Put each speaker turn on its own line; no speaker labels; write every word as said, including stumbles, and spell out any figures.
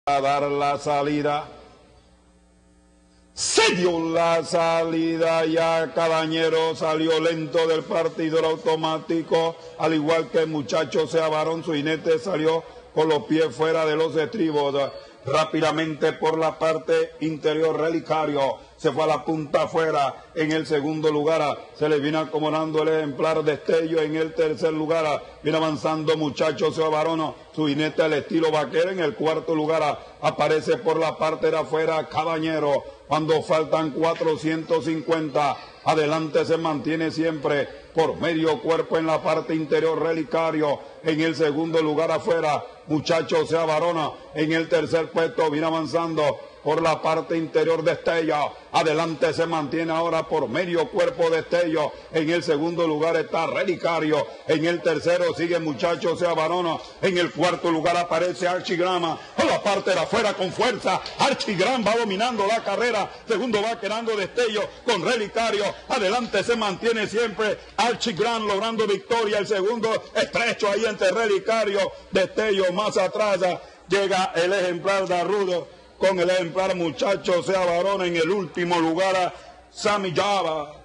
a dar la salida. Se dio la salida, ya Cabañero salió lento del partidor automático, al igual que el muchacho Sea Varón, su jinete salió con los pies fuera de los estribos. Rápidamente por la parte interior, Relicario se fue a la punta afuera. En el segundo lugar se le viene acomodando el ejemplar Destello. En el tercer lugar viene avanzando muchacho Sea Varón, su jinete al estilo vaquero. En el cuarto lugar aparece por la parte de afuera Cabañero. Cuando faltan cuatrocientos cincuenta, adelante se mantiene siempre por medio cuerpo en la parte interior Relicario. En el segundo lugar afuera muchacho Sea Varón. En el tercer puesto viene avanzando por la parte interior Destello. Adelante se mantiene ahora por medio cuerpo Destello. En el segundo lugar está Relicario. En el tercero sigue muchacho Sea Varón. En el cuarto lugar aparece Archigrama. Por la parte de afuera con fuerza. Archigram va dominando la carrera. Segundo va quedando Destello con Relicario. Adelante se mantiene siempre Archigram logrando victoria. El segundo estrecho ahí entre Relicario, Destello. Más atrás llega el ejemplar de Arrudo con el ejemplar muchacho Sea Varón. En el último lugar Sammy Java.